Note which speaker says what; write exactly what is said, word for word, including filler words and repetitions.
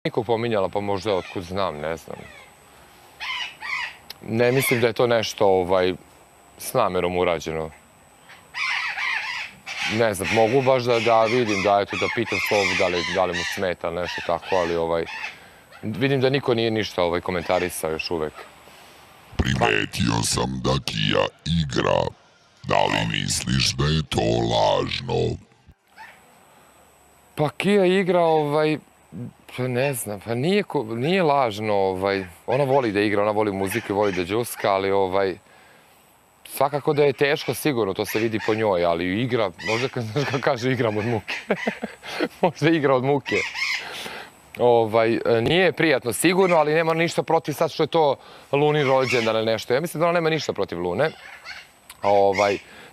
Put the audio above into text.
Speaker 1: Niko pominjala, pa možda otkud znam, ne znam. Ne mislim da je to nešto ovaj, s namerom urađeno. Ne znam, mogu baš da, da vidim, da, eto, da pitam slovo da li, da li mu smeta nešto tako, ali ovaj, vidim da niko nije ništa ovaj, komentarisao još uvek.
Speaker 2: Primetio sam da Kija igra. Da li misliš da je to lažno?
Speaker 1: Pa Kija igra, ovaj, pa ne znam, pa nije, nije lažno, ovaj, ona voli da igra, ona voli muziku, voli da džuska, ali ovaj, svakako da je teško, sigurno, to se vidi po njoj, ali igra, možda kad, znaš kako kaže, igram od muke. Možda igra od muke. Ovaj, nije prijatno, sigurno, ali nema ništa protiv sad što je to Lunin rođendan ili nešto. Ja mislim da ona nema ništa protiv Lune. Ovaj,